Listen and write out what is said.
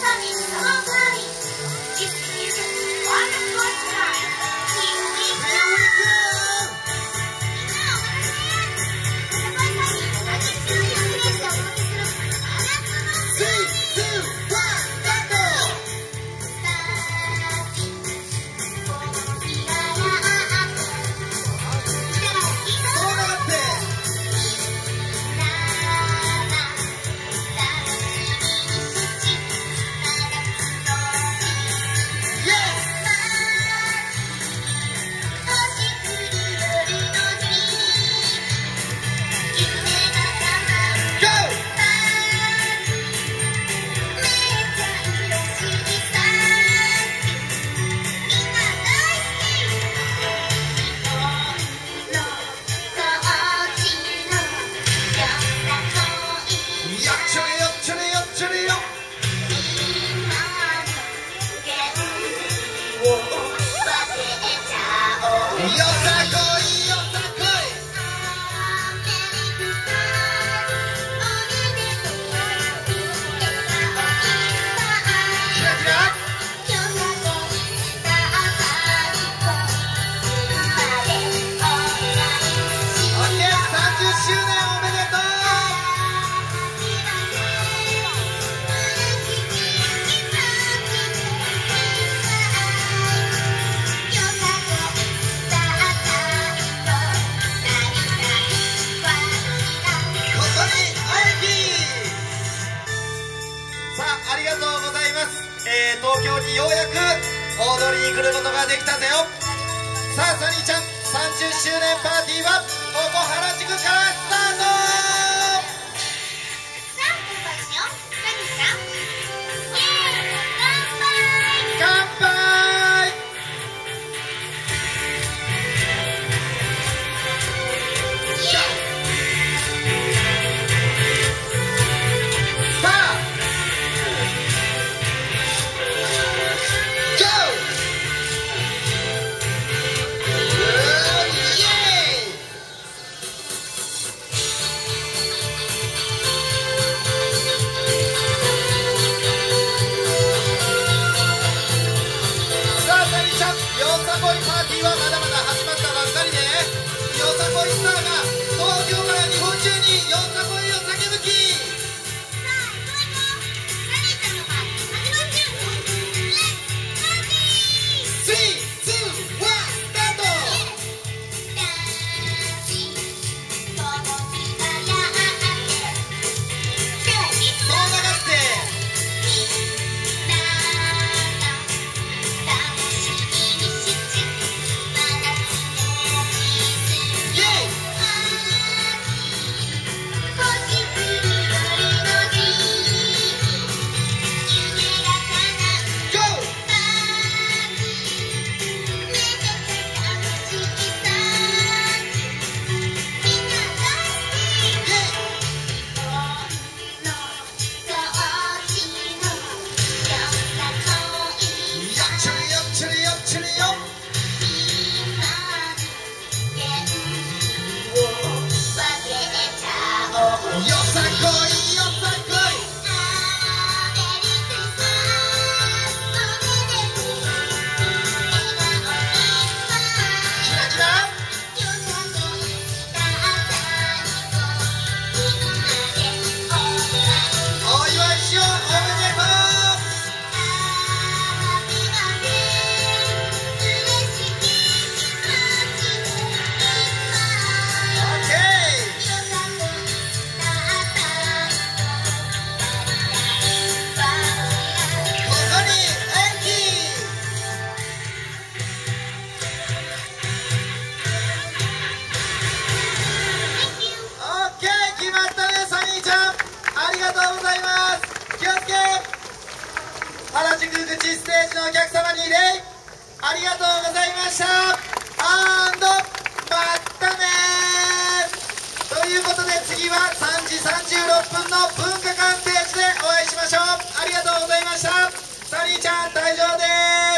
東京にようやく踊りに来ることができたぜよ。さあサニーちゃん30周年パーティーはここ原宿からスタート。乾杯。パーティーはまだまだ始まったばっかりで、よさこいスターが東京から日本中によさこいを叫ぶき。原宿口ステージのお客様に礼ありがとうございました。アンドまたねー。ということで次は3時36分の文化館ステージでお会いしましょう。ありがとうございました。サニーちゃん退場です。